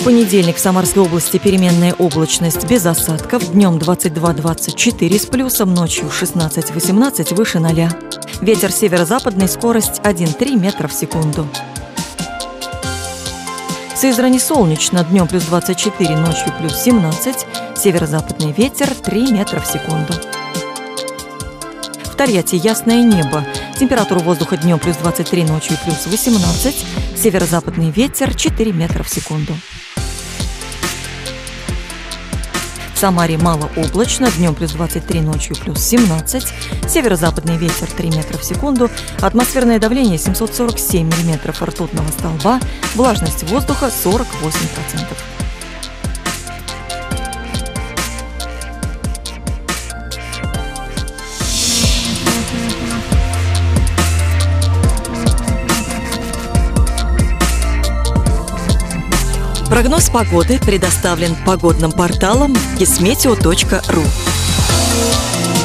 В понедельник в Самарской области переменная облачность без осадков. Днем 22-24 с плюсом, ночью 16-18 выше 0. Ветер северо-западный, скорость 1,3 метра в секунду. В Сызрани солнечно, днем плюс 24, ночью плюс 17. Северо-западный ветер 3 метра в секунду. В Тольятти ясное небо. Температура воздуха днем плюс 23, ночью плюс 18. Северо-западный ветер 4 метра в секунду. В Самаре малооблачно, днем плюс 23, ночью плюс 17. Северо-западный ветер 3 метра в секунду. Атмосферное давление 747 миллиметров ртутного столба. Влажность воздуха 48%. Прогноз погоды предоставлен погодным порталом kismeteo.ru.